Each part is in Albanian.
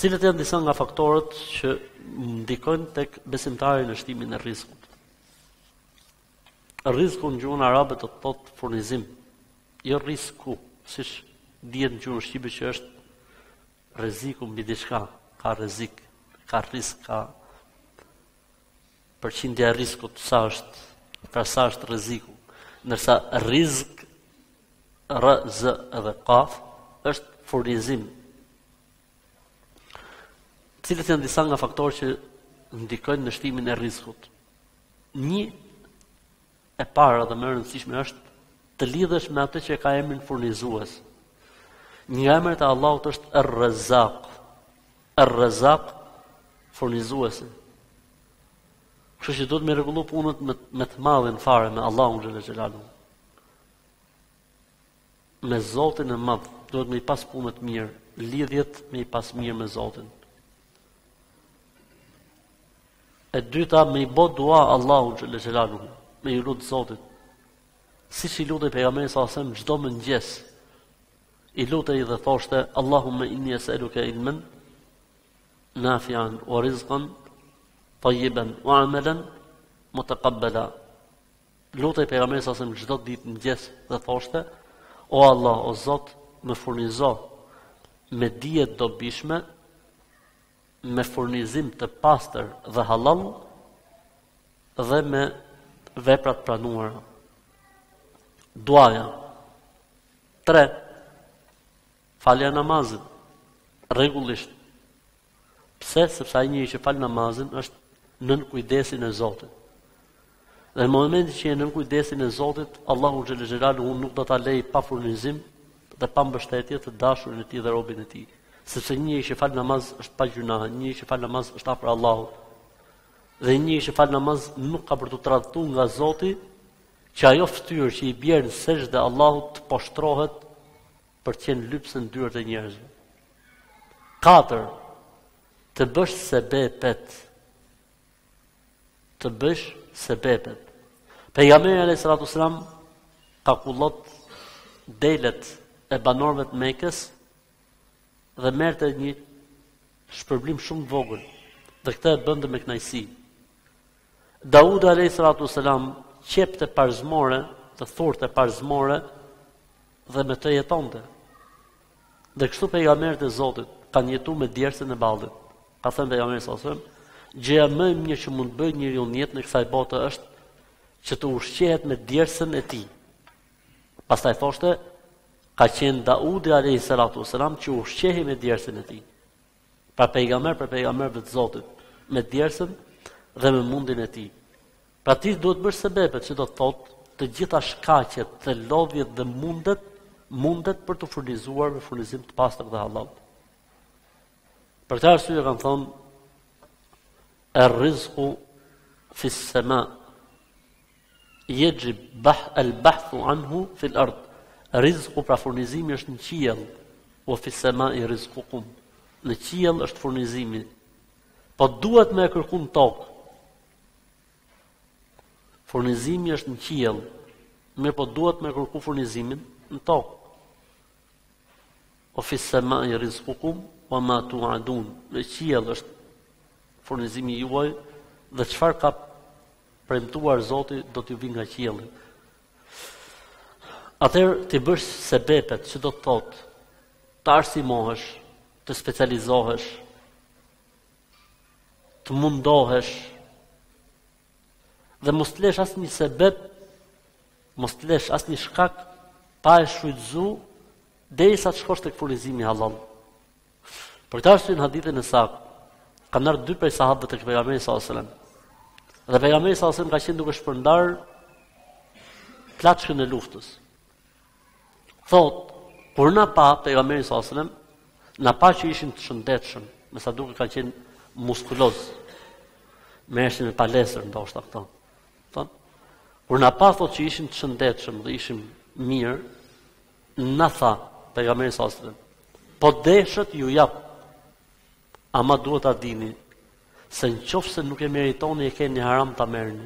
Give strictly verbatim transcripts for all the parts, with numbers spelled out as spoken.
Cilët janë disa nga faktorët që ndikojnë tek besimtari në shtimin e rrezikut? Rreziku në gjuhën arabe do të thotë furnizim, jo rreziku, siç dihet në gjuhën shqipe që është rreziku mbi diçka, ka rrezik, ka rrezik, ka përqindja e rrezikut, sa është, pra sa është rreziku, ndërsa rrezik, r, z edhe kaf është furnizim. Cilët janë disa nga faktorët që ndikojnë në shtimin e rrezikut? Një e para dhe më e rëndësishme është të lidhesh me atë që ka emrin furnizues. Një nga emrat e Allahut është Ar-Razzaq. Ar-Razzaq, furnizuesi. Kështu që duhet me rregullu punët me, me të madhin fare me Allahun xhël xhelalu. Me Zotin e Madh duhet me i pas punët mirë, lidhjet me i pas mirë me Zotin. E dyta, me i bë dua Allahun xhël xhelalu, me i lut Zotit. Siç i lutej pejgamberi sa sem çdo mëngjes. I lutej dhe thoshte Allahumma inni es'aluka ilman nafi'an wa rizqan tayyiban wa amalan mutaqabbala. Lutej pejgamberi sa sem çdo ditë mëngjes dhe thoshte o Allah, o Zot, më furnizo me dije të dobishme, me furnizim të pastër dhe halal dhe me veprat pranuara. Duaja. Tre. Falja namazit. Rregullisht. Pse? Sepse ai njeriu që fal namazin është nën kujdesin e Zotit. Dhe në momentin që je nën kujdesin e Zotit, Allahu xhël xhelalu nuk do ta lej pa furnizim dhe pa mbështetje të dashurin e tij dhe robën e tij. Sepse një njeri që fal namaz është pa gjuna, një njeri që fal namaz është afër Allahut. Dhe një njeri që fal namaz nuk ka për të tradhtuar nga Zoti që ajo fytyrë që i bjerë në sejdë Allahut të poshtrohet për të qenë lypse në dyert e njerëzve. Katër. Të bësh sebepet. Të bësh sebepet. Pejgamberi alayhis salatu sallam ka kullot delet e banorëve të Mekës dhe merrte një shpërblim shumë të vogël dhe këtë e bënte me kënaqësi. Daudi alayhis salatu sallam qepte parzmore, të thurte parzmore dhe me të jetonte. Dhe kështu pejgamberët e Zotit kanë jetuar me djersën e ballit. Ka thënë pejgamberi sallallahu alajhi wasallam, gjëja më e mirë që mund bëjë njeriu në jetën e kësaj bote është që të ushqehet me djersën e tij. Pastaj thoshte, ka qenë Daudi alayhi salatu wasalam që ushqehej me djersën e tij. Pra pejgamber për pejgamberët e Zotit, me djersën dhe me mundin e tij. Pra ti duhet bësh sebepet, që do të thotë të gjitha shkaqet, të lodhjet dhe mundet, mundet për të furnizuar me furnizim të pastër dhe halal. Për këtë arsye kanë thonë ar-rizqu fi as-sama yajib al-bahthu anhu fi al-ard. Rizqu pra furnizimi është në qiell, o fi as-sama'i rizqukum. Në qiell është furnizimi. Po duhet me kërku në tokë. Furnizimi është në qiell, mirë po duhet me kërku furnizimin në tokë. O fi as-sama'i rizqukum wa ma tu'adun. Në qiell është furnizimi juaj dhe çfarë ka premtuar Zoti do t'ju vinë nga qielli. Atëherë ti bësh sebepet, që do të thotë të arsimohesh, të specializohesh, të mundohesh dhe mos të lesh asnjë sebep, mos të lesh asnjë shkak pa e shfrytzu derisa të shkosh tek furnizimi halal. Për këtë arsye në hadithin e saktë kanë ardhur dy prej sahabëve tek pejgamberi sallallahu alajhi wasallam. Dhe pejgamberi sallallahu alajhi wasallam ka qenë duke shpërndar plaçkën e luftës. Thot, kur na pa pejgamberi sallallahu alajhi wasallam, na pa që ishin të shëndetshëm, me sa duket kanë qenë muskuloz. Merreshin me palestër ndoshta këto. Thon, kur na pa thot që ishin të shëndetshëm dhe ishim mirë, na tha pejgamberi sallallahu alajhi wasallam, po deshët ju jap. Ama duhet ta dini se nëse nuk e meritoni e keni haram ta merrni.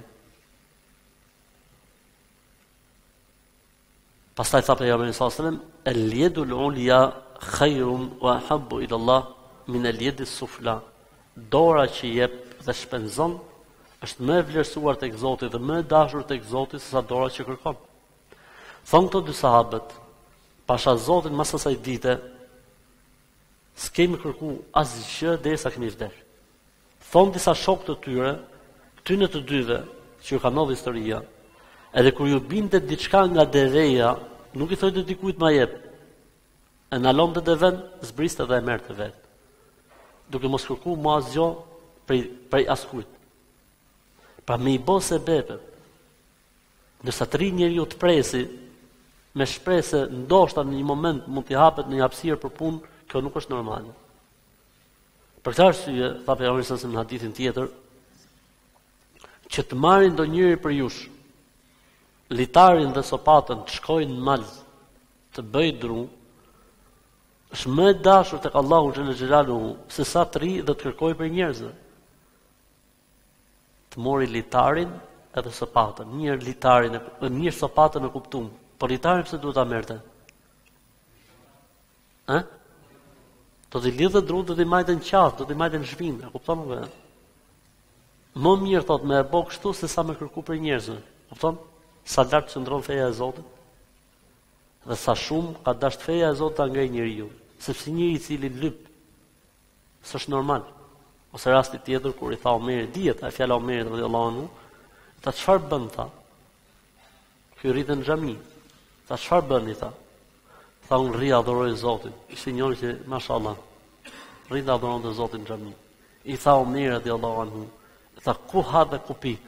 Pastaj tha pejgamberi sallallahu alajhi wasallam, el-yadul ulya khairun wa habbu ila Allah min el yedi sufla, dora që jep dhe shpenzon, është më e vlerësuar tek Zoti dhe më e dashur tek Zoti se sa dora që kërkon. Thonë këto dy sahabët, pasha Zotin mas asaj dite, s'kemi kërku asgjë derisa kemi vdekur. Thonë disa shokë të tyre, tyne të dyve, që ju ka ndodhur historia, edhe kur ju binte diçka nga dereja, nuk i thotë dikujt ma jep. E na lënte te vend, zbriste dhe e merrte vet. Duke mos kërku më asgjë prej prej askujt. Pra me i bo se bepet, nësa të ri njeriu të presi, me shpresë se ndoshta në një moment mund t'i hapet në një hapësirë për punë, kjo nuk është normale. Për këtë arsye, tha pejgamberi sa në hadithin tjetër, që të marrin ndonjëri për jush, litarin dhe sopatën të shkojnë në mal, të bëj dru, është më e dashur tek Allahu xhël xhelaluhu se sa të ri dhe të kërkoj për njerëzve. Të mori litarin edhe sopatën, mirë litarin, e mirë sopatën e kuptum, por litarin pse duhet ta merrte? Ë? Do t'i lidhë dru, do t'i majte në qafë, do t'i majte në zhvim, e kupton më? Më mirë thot me e bo kështu se sa me kërku për njerëzve, kupton? Sa lartë qëndron feja e Zotit, dhe sa shumë ka dasht feja e Zotit ta ngrej njeriu, sepse njëri i cili lyp, s'është normal. Ose rasti tjetër kur i tha Omerit, dihet ai fjala Omerit radhiyallahu anhu, ta çfarë bën tha? Ky rritën në xhami. Ta çfarë bën i tha? Tha unë rri adhuroj Zotin. Ishte njëri që mashallah rri dhe adhuronte Zotin në xhami. I tha Omerit radhiyallahu anhu, tha ku ha dhe ku pi?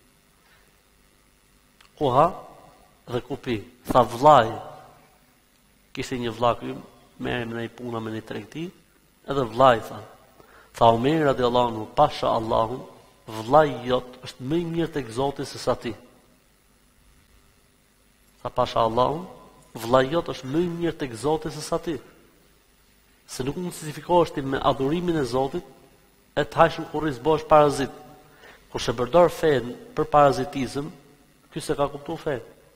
Ku ha dhe ku pi? Tha vllai. Kishte një vlla këy, merrem në një punë me një tregti, edhe vllai tha. Tha Omeri radiallahu anhu, pasha Allahun, vllai jot është më i mirë tek Zoti se sa ti. Tha pasha Allahun, vllai jot është më i mirë tek Zoti se sa ti. Se nuk mund të justifikohesh ti me adhurimin e Zotit, e të hajshëm kur i zbosh parazit. Kur she përdor fen për parazitizëm, ky se ka kuptuar fen.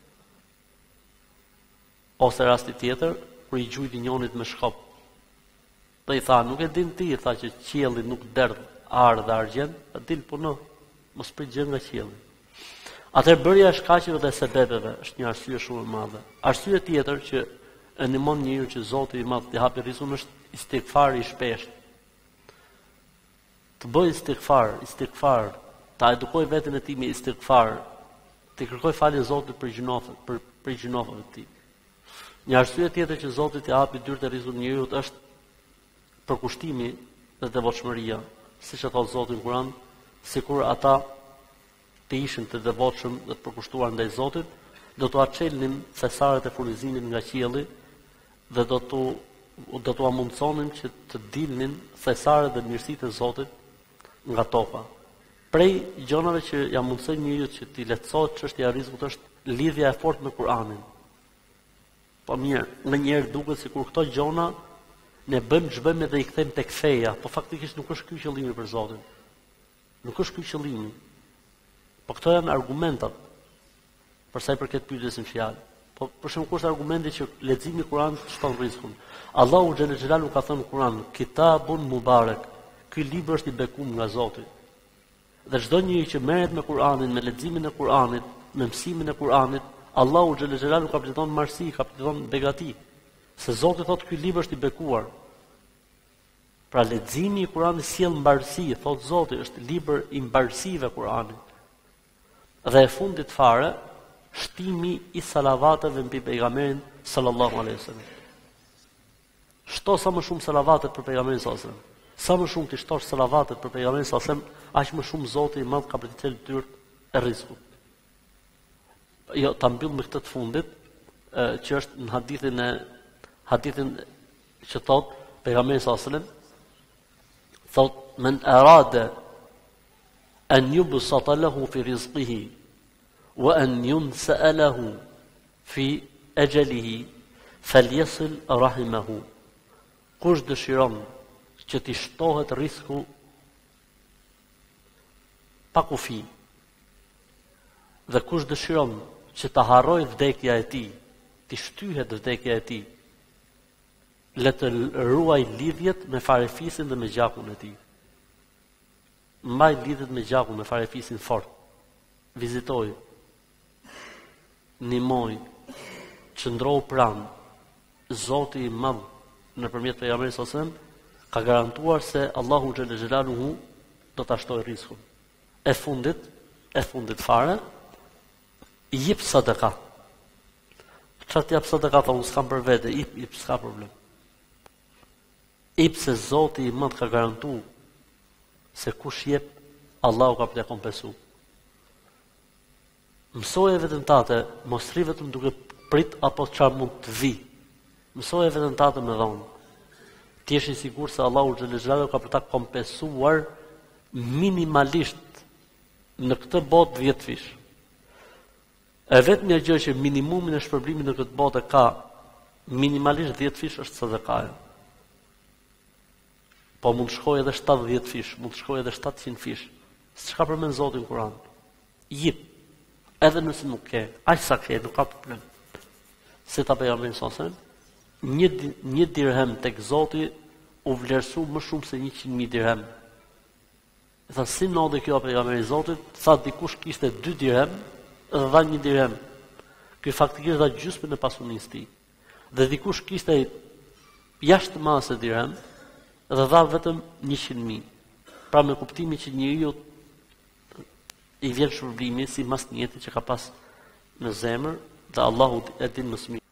Ose rasti tjetër, kur i gjujti njonit me shkop. Dhe i tha, nuk e din ti, i tha që qielli nuk derdh arë dhe argjend, e dil puno, mos prit gjë nga qielli. Atëherë bërja e shkaqeve dhe sebepeve është një arsye shumë e madhe. Arsye tjetër që e ndihmon njeriu që Zoti i Madh t'i hapë rrezikun është istighfari i shpeshtë. Të bëj istighfar, istighfar, ta edukoj veten e tij me istighfar, të kërkoj falje Zotit për gjunafet, për për gjunafet e tij. Një arsye tjetër që Zoti t'i hapi dyert e rrezikut njeriu është përkushtimi dhe devotshmëria, siç e thot Zoti në Kur'an, sikur ata të ishin të devotshëm dhe të përkushtuar ndaj Zotit, do t'u açelnin thesaret e furnizimit nga qielli dhe do t'u do t'u mundsonin që të dilnin thesaret dhe mirësitë e Zotit nga toka. Prej gjonave që ja mundsojnë njeriu që t'i lehtësohet çështja e rrezikut është lidhja e fortë me Kur'anin. Po mirë, ndonjëherë duket sikur këto gjona ne bëjmë ç'bëjmë dhe i kthejmë tek feja, po faktikisht nuk është ky qëllimi për Zotin. Nuk është ky qëllimi. Po këto janë argumentat për sa i përket pyetjes në fjalë. Po për shembull kush është argumenti që leximi i Kuranit shton rrezikun? Allahu xhël xhelalu ka thënë në Kur'an, Kitabun Mubarak. Ky libër është i bekuar nga Zoti. Dhe çdo njeri që merret me Kur'anin, me leximin e Kur'anit, me mësimin e Kur'anit, Allahu xhël xhelalu ka përfiton marrësi, ka përfiton begati. Se Zoti thotë ky libër është i bekuar. Pra leximi i Kuranit sjell mbarësi, thotë Zoti, është libër i mbarësive Kurani. Dhe e fundit fare, shtimi i salavateve mbi pejgamberin sallallahu alaihi wasallam. Shto sa më shumë salavatet për pejgamberin sallallahu alaihi wasallam. Sa më shumë ti shtosh salavatet për pejgamberin sallallahu alaihi wasallam, aq më shumë Zoti i Madh ka për të cilë dyert e rrezikut. Jo, ta mbyll me këtë të fundit, që është në hadithin e hadithin që thot pejgamberi sallallahu alaihi wasallam, thot men arada an yubsata lahu fi rizqihi wa an yunsa lahu fi ajalihi falyasil rahimahu. Kush dëshiron që t'i shtohet rrezku pa kufi, dhe kush dëshiron që ta harroj vdekja e tij, t'i shtyhet vdekja e tij, le të ruaj lidhjet me farefisin dhe me gjakun e tij. Mbaj lidhjet me gjakun, me farefisin fort. Vizitoj, nimoj, qëndroj pranë. Zoti i Madh nëpërmjet pejgamberit sallallahu alajhi wasallam ka garantuar se Allahu xhalla xhelaluhu do ta shtojë rrezikun. E fundit, e fundit fare, i jep sadaka. Çfarë jap sadaka, unë s'kam për vete, i jep s'ka problem. I pse Zoti i Madh ka garantuar se kush jep, Allahu ka për të kompensu. Mësoje vetën tate, mos rri vetëm duke prit apo çfarë mund të vi. Mësoje vetën tate me dhonë. Ti jesh i sigurt se Allahu xhallal xhelalu ka për ta kompensuar minimalisht në këtë botë dhjetë fish. E vetëm një gjë që minimumin e shpërblimit në këtë botë ka minimalisht dhjetë fish është sadakaja. Po mund të shkojë edhe shtatëdhjetë fish, mund të shkojë edhe shtatëqind fish. Çka përmend Zoti në Kur'an? Jep. Edhe nëse nuk ke, aq sa ke, nuk ka problem. Se ta pejgamberi sallallahu alajhi wasallam, një një dirhem tek Zoti u vlerësu më shumë se njëqind mijë dirhem. Tha si ndodhi kjo pejgamberi i Zotit, tha dikush kishte dy dirhem dhe dha një dirhem. Ky faktikisht dha gjysmën e pasunisë tij. Dhe dikush kishte jashtë masë dirhem dhe dha vetëm njëqind mijë. Pra me kuptimin që njeriu i vjen shpërblimi si mas njëti që ka pas në zemër dhe Allahu e din më së miri.